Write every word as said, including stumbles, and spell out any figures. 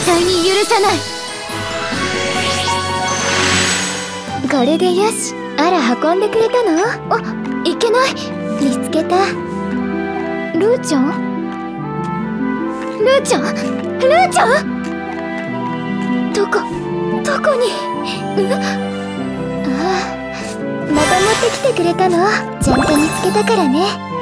対に許さない。これでよし。あら、運んでくれたの？あ、いけない。見つけた。ルーちゃん？ルーちゃん？ルーちゃん？どこ、どこに？ん？ああ、また持ってきてくれたの？ちゃんと見つけたからね。